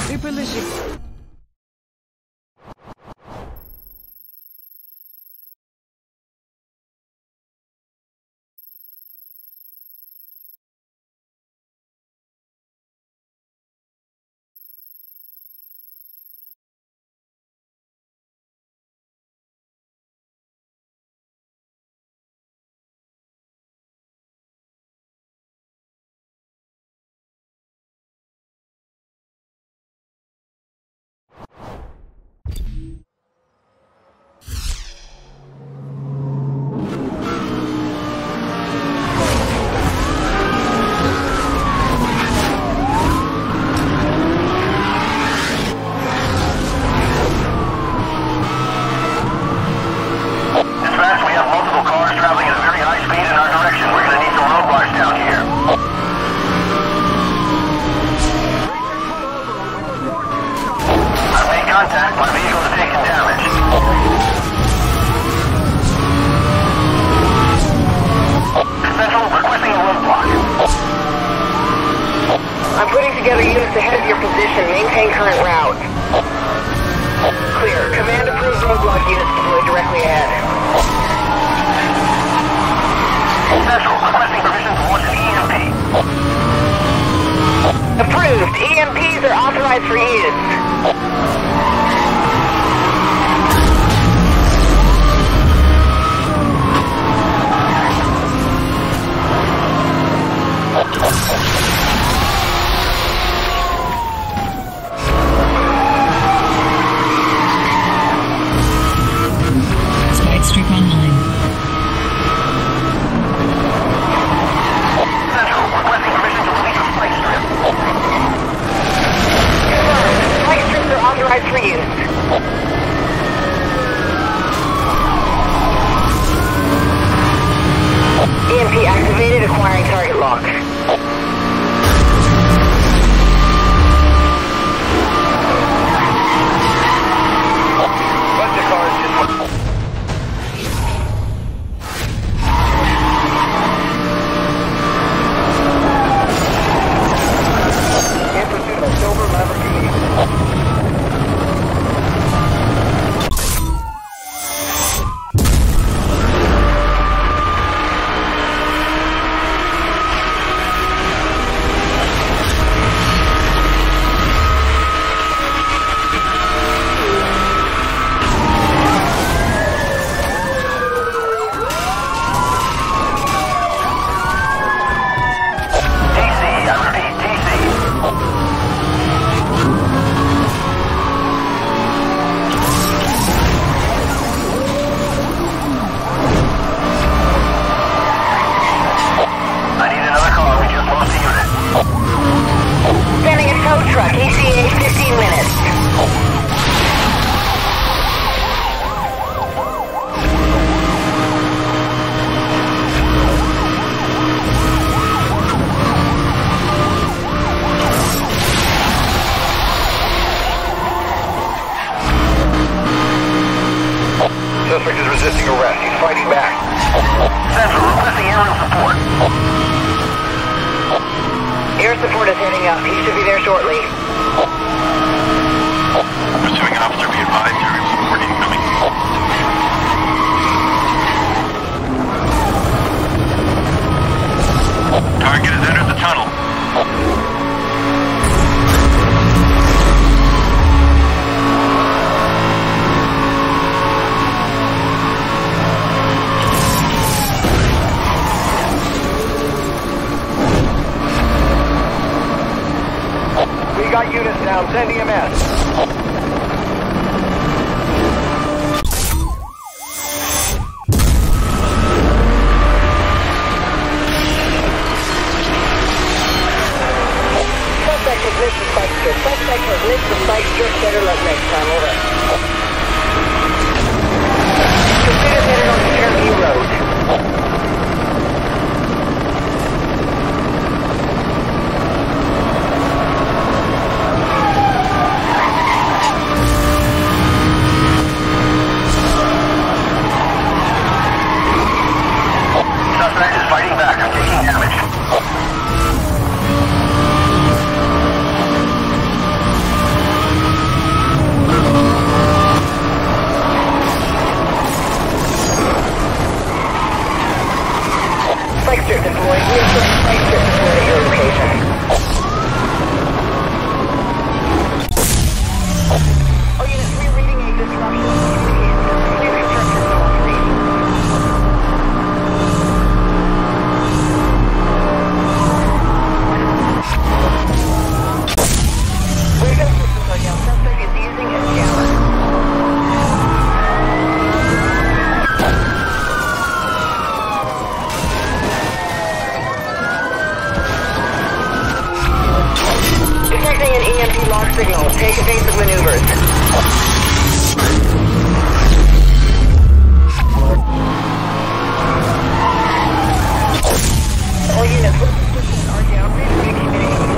Superleggera. Contact, my vehicle is taking damage. Central, requesting a roadblock. I'm putting together units ahead of your position. Maintain current route. Clear. Command approved roadblock units deployed directly ahead. Central, requesting permission to launch an EMP. Approved. EMPs are authorized for use. Spike strip online. Central, requesting permission to release a spike strip. Spike strips are authorized for use. EMP activated, acquiring target lock. Bunch of cars just... In pursuit of a silver Lamborghini. Suspect is resisting arrest. He's fighting back. Central, requesting aerial support. Air support is heading up. He should be there shortly. Pursuing an officer, be advised. Aerial support incoming. Target has entered the tunnel. We got units down. Send EMS. Suspect has missed the spike strip. Suspect has missed the spike strip. Better luck next time. Over. Pursuit is headed on the Fairview Road. Suspect is fighting back. I'm taking damage. Witnessing an EMP lock signal. Take evasive maneuvers. All units, what position are you operating?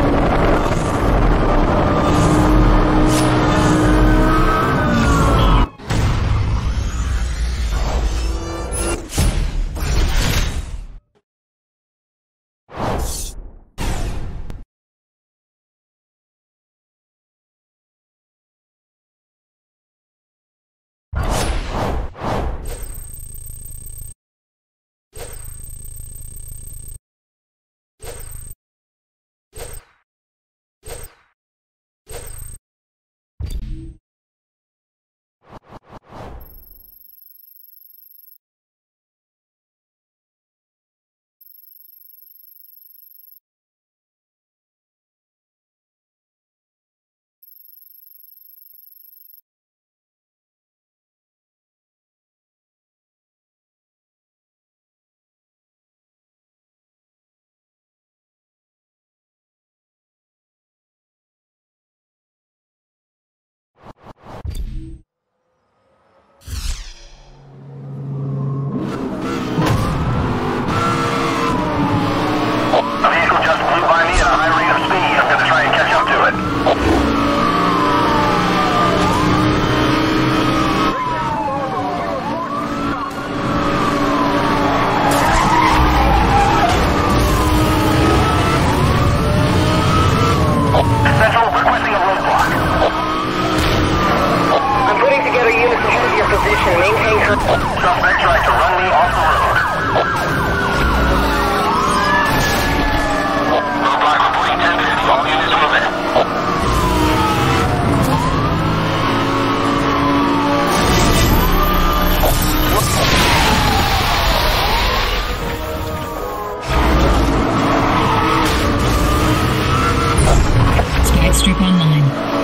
Strip online.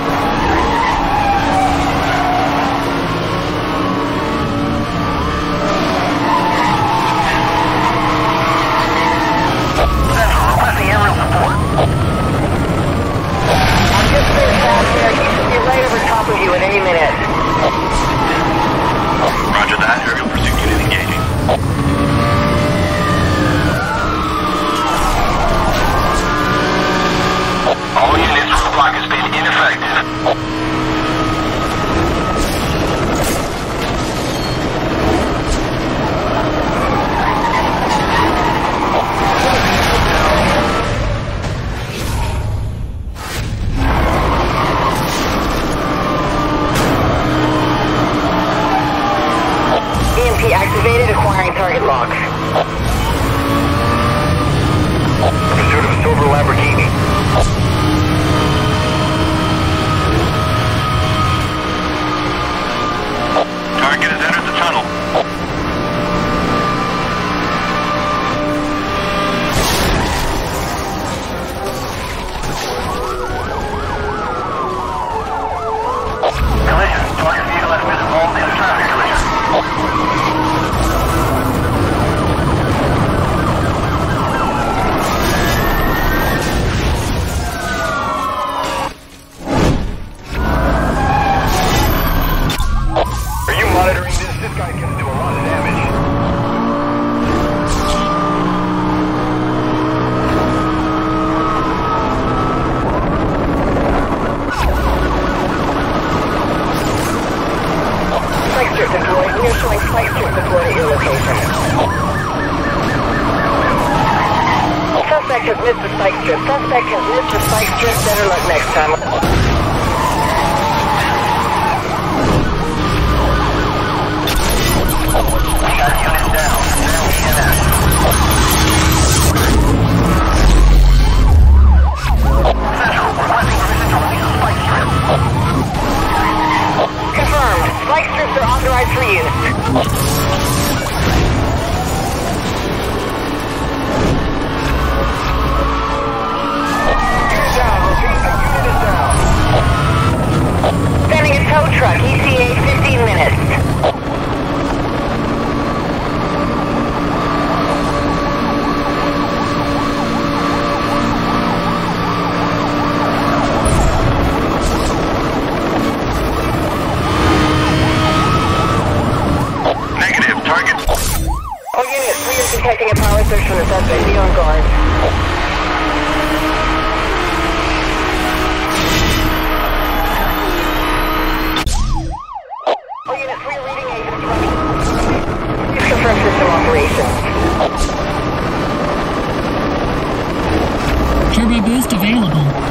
Roger that. Aerial pursuit unit engaging. All units, roadblock has been ineffective. EMP activated, acquiring target lock. Pursuit of a silver Lamborghini. Target has entered the tunnel. Collision. Target vehicle has been involved in a traffic collision. Are you monitoring this? This guy can do a lot of damage. Spike strip deployed. We are showing spike strip deployed at your location. Suspect has missed the spike strip. Suspect has missed the spike strip. Better luck next time. Got units down. Down ENS. Central, requesting permission to release a spike strip. Confirmed. Spike strips are authorized for use. Unit down. Repeat, a unit is down. search for the suspect. Be on guard. All units, we are reading agents running. Please confirm system operations. Turbo boost available.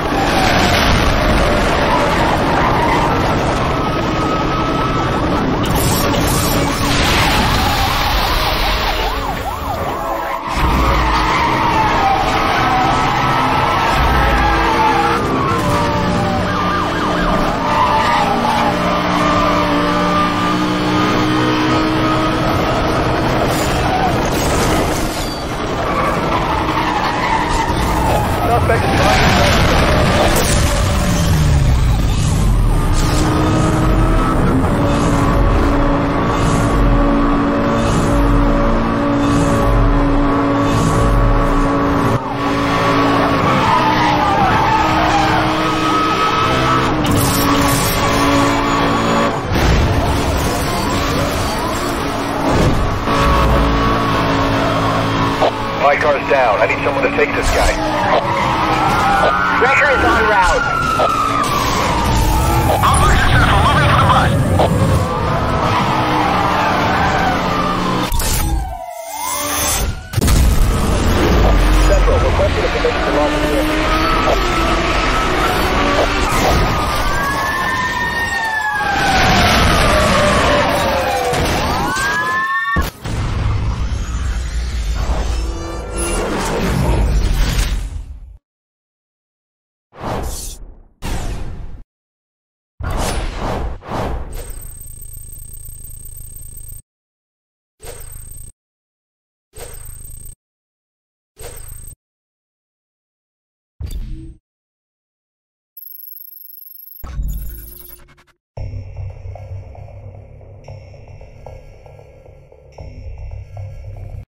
My car's down. I need someone to take this guy. Wrecker is en route.